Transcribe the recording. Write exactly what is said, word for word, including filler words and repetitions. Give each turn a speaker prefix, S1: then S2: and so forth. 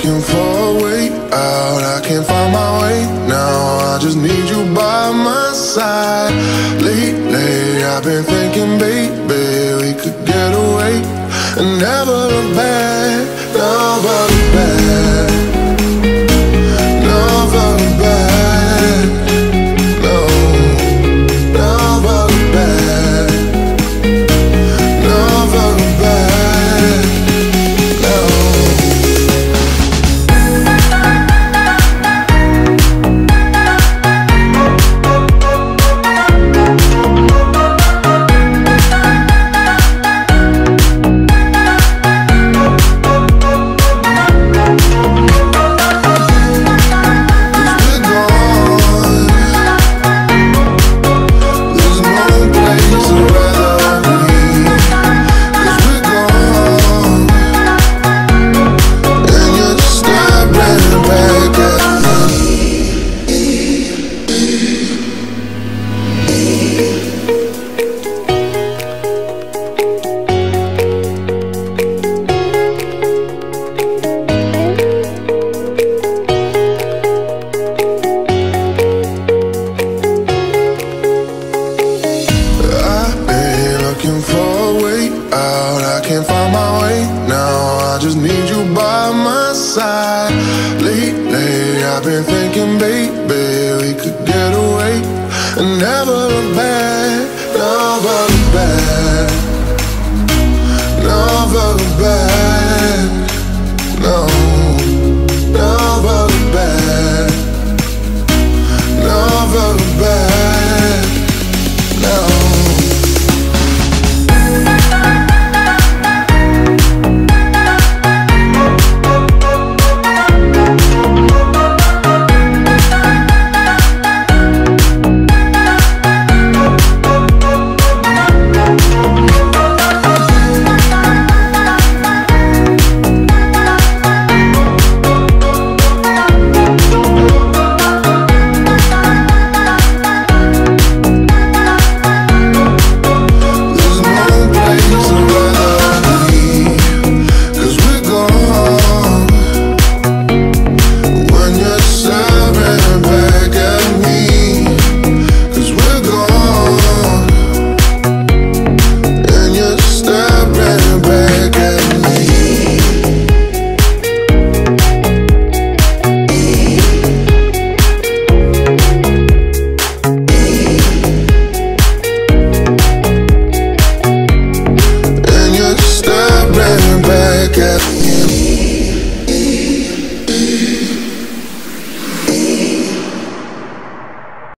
S1: looking for a way out. I can't find my way now. I just need you by my side. Lately I've been thinking, baby, we could get away and never look back, never look back, never look back, no, never look back, never look back, no. I've been thinking, baby, we could get away and never look back, never look back, never look back.